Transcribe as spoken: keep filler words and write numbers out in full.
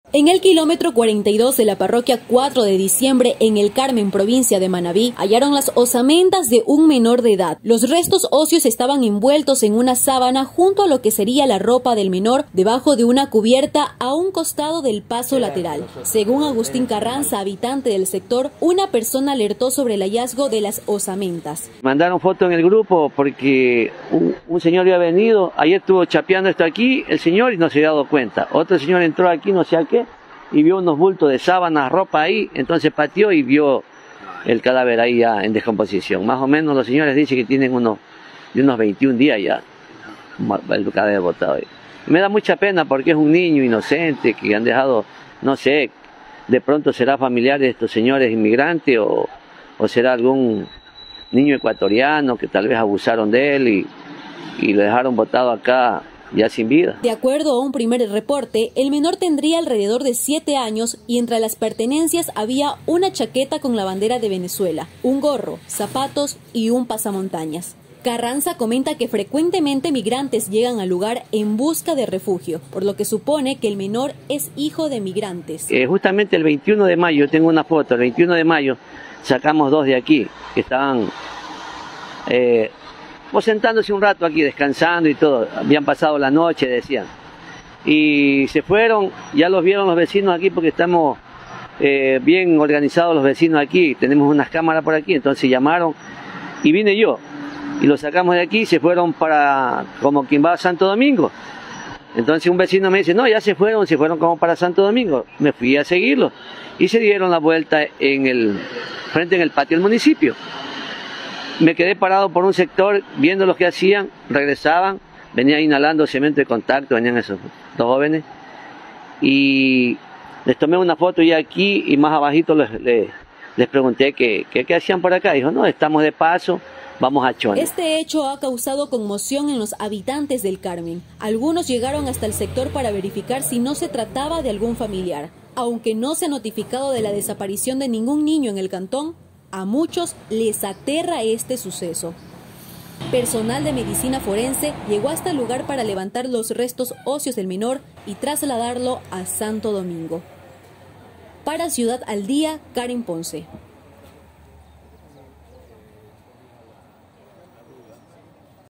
En el kilómetro cuarenta y dos de la parroquia cuatro de diciembre, en el Carmen, provincia de Manabí, hallaron las osamentas de un menor de edad. Los restos óseos estaban envueltos en una sábana junto a lo que sería la ropa del menor, debajo de una cubierta a un costado del paso lateral. Según Agustín Carranza, habitante del sector, una persona alertó sobre el hallazgo de las osamentas. Mandaron foto en el grupo porque un, un señor había venido, ayer estuvo chapeando esto aquí, el señor, y no se había dado cuenta. Otro señor entró aquí, no sé a qué, y vio unos bultos de sábanas, ropa ahí, entonces pateó y vio el cadáver ahí ya en descomposición. Más o menos los señores dicen que tienen unos, de unos veintiún días ya el cadáver botado ahí. Me da mucha pena porque es un niño inocente que han dejado, no sé, de pronto será familiar de estos señores inmigrantes o, o será algún niño ecuatoriano que tal vez abusaron de él y, y lo dejaron botado acá ya sin vida. De acuerdo a un primer reporte, el menor tendría alrededor de siete años y entre las pertenencias había una chaqueta con la bandera de Venezuela, un gorro, zapatos y un pasamontañas. Carranza comenta que frecuentemente migrantes llegan al lugar en busca de refugio, por lo que supone que el menor es hijo de migrantes. Eh, justamente el veintiuno de mayo, tengo una foto, el veintiuno de mayo sacamos dos de aquí, que estaban eh, pues sentándose un rato aquí, descansando y todo, habían pasado la noche, decían. Y se fueron, ya los vieron los vecinos aquí porque estamos eh, bien organizados los vecinos aquí, tenemos unas cámaras por aquí, entonces llamaron y vine yo. Y los sacamos de aquí, se fueron para, como quien va a Santo Domingo. Entonces un vecino me dice, no, ya se fueron, se fueron como para Santo Domingo. Me fui a seguirlos y se dieron la vuelta en el, frente en el patio del municipio. Me quedé parado por un sector viendo lo que hacían, regresaban, venían inhalando cemento de contacto, venían esos dos jóvenes. Y les tomé una foto ya aquí y más abajito les, les, les pregunté qué qué hacían por acá. Dijo, no, estamos de paso. Vamos a Chone. Este hecho ha causado conmoción en los habitantes del Carmen. Algunos llegaron hasta el sector para verificar si no se trataba de algún familiar. Aunque no se ha notificado de la desaparición de ningún niño en el cantón, a muchos les aterra este suceso. Personal de medicina forense llegó hasta el lugar para levantar los restos óseos del menor y trasladarlo a Santo Domingo. Para Ciudad al Día, Karen Ponce.